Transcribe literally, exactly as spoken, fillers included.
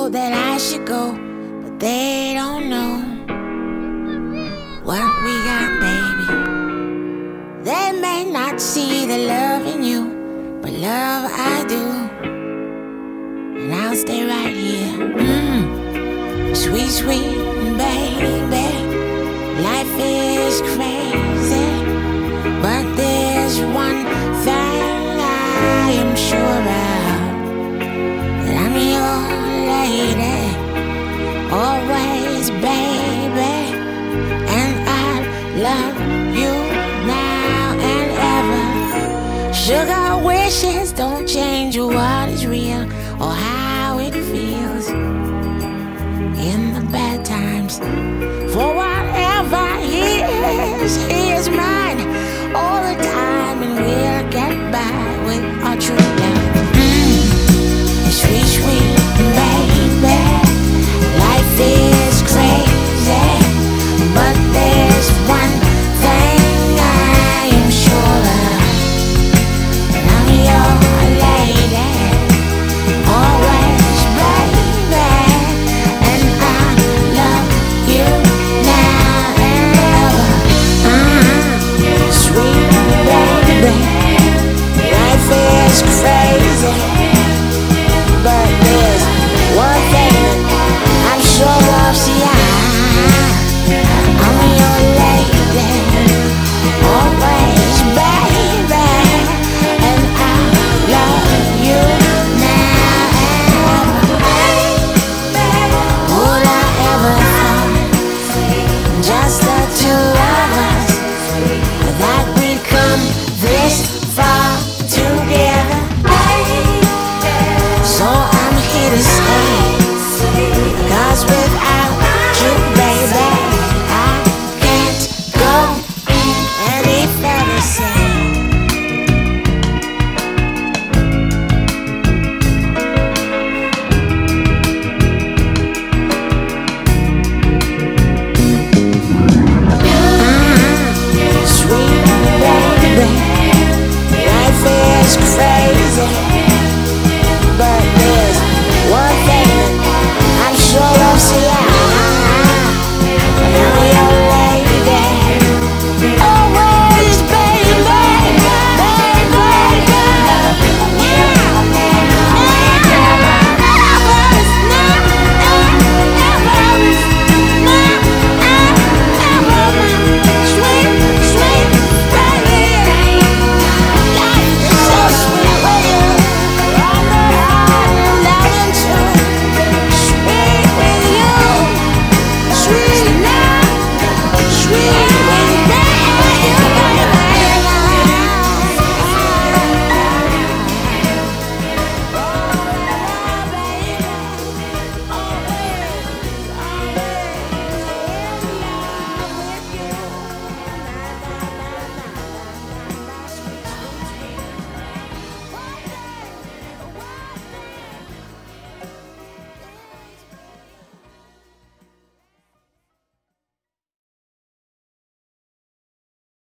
told that I should go, but they don't know what we got, baby. They may not see the love in you, but love I do. And I'll stay right here. Mm. Sweet, sweet baby, life is crazy, but there's one thing I am sure about, that I'm your lady, always, baby, and I love you now and ever. Sugar wishes don't change what is real or how it feels in the bad times. For whatever is,